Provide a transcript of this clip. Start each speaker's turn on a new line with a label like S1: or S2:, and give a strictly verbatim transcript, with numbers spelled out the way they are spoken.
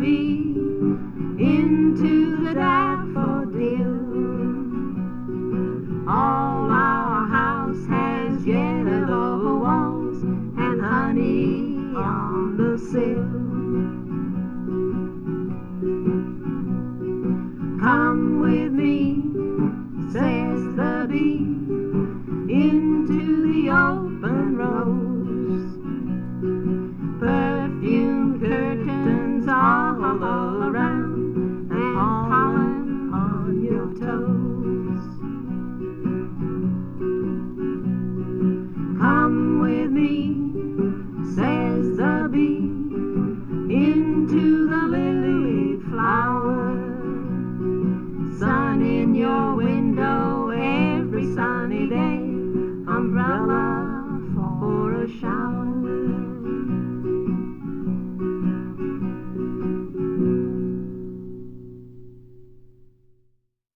S1: bee into the daffodil. All our house has yellow walls and honey on the sill. Come with me, says the bee, into the open rose. Perfume curtains all around and pollen on your toes. Come with me, says the bee, into the lily flower. Sun in your window every sunny day, umbrella